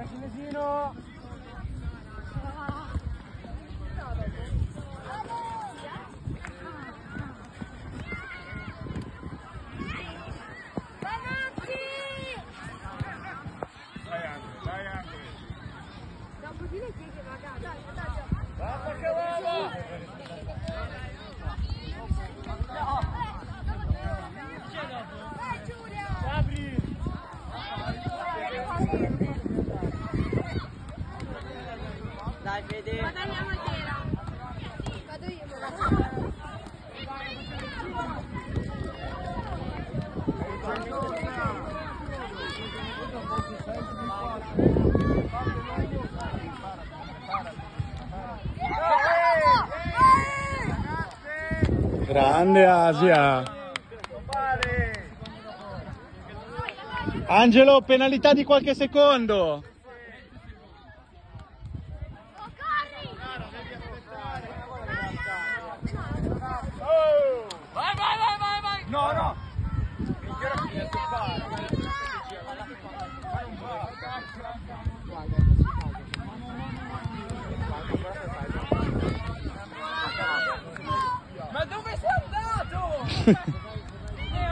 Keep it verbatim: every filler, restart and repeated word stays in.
Cinesino! Dai, Fede. Guadagniamo il tela. Vado io. Grande Asia! Angelo, penalità di qualche secondo! Vai, vai, vai, vai, vai! No, no! Ma dove sei andato?